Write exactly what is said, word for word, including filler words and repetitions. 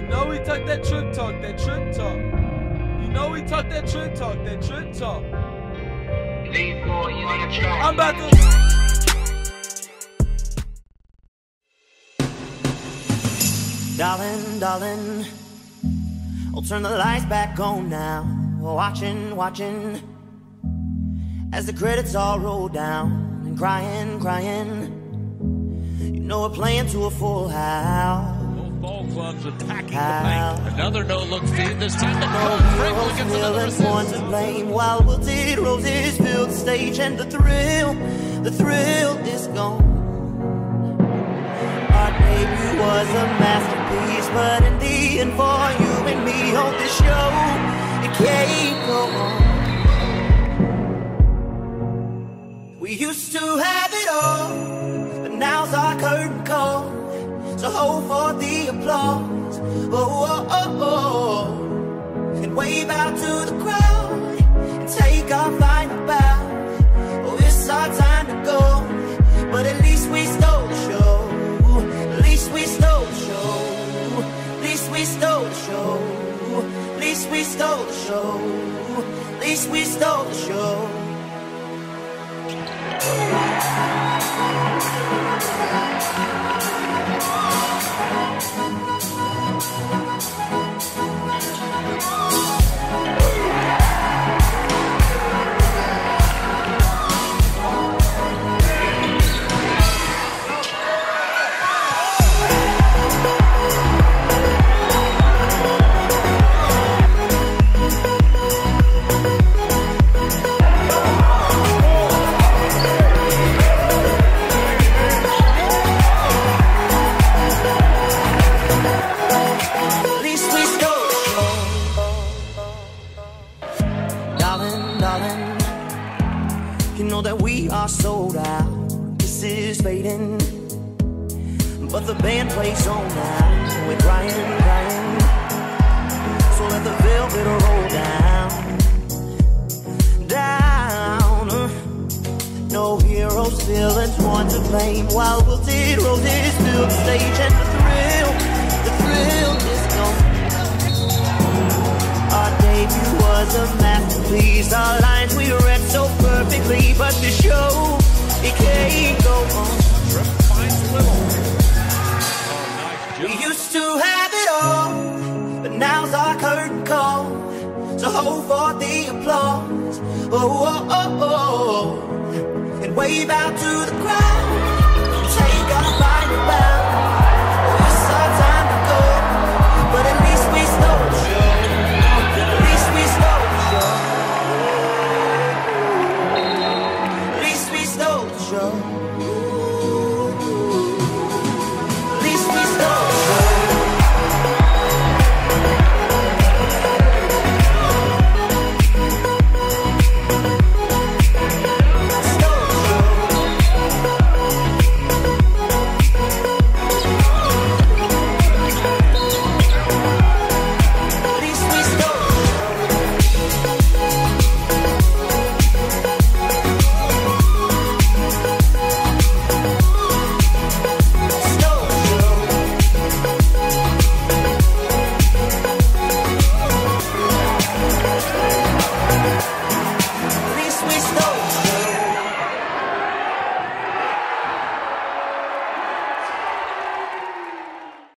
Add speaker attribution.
Speaker 1: know we talk that Tripp talk, that Tripp talk. You know we talk that Tripp talk, that Tripp talk. I'm about to.
Speaker 2: Darling, darling, I'll turn the lights back on now. Watching, watching, as the credits all roll down. And crying, crying, you know we're playing to a full house.
Speaker 3: Ball clubs attacking the paint. Another no-look feed. This time the
Speaker 2: no
Speaker 3: Franklin gets another assist.
Speaker 2: One to blame while wilted roses fill the stage, and the thrill, the thrill is gone. Our debut was a masterpiece, but in the end, for you and me on this show, it can't go on. We used to have it all, but now's our curtain call. So hold for the applause, oh, oh, oh, oh, and wave out to the crowd, and take our final bow. Oh, it's our time to go, but at least we stole the show. At least we stole the show. At least we stole the show. At least we stole the show. At least we stole the show. Sold out, this is fading, but the band plays on now. We're crying, crying, so let the velvet roll down, down. No heroes, villains, one to blame, while wilted roses fill the stage, and the thrill, the thrill is gone. Our debut was a masterpiece, our lines we read so perfectly, but the show, it can't go on.
Speaker 3: Tripp finds Little. Oh, nice
Speaker 2: we used to have it all, but now's our curtain call. So hold for the applause, oh, oh, oh, oh, and wave out to the crowd.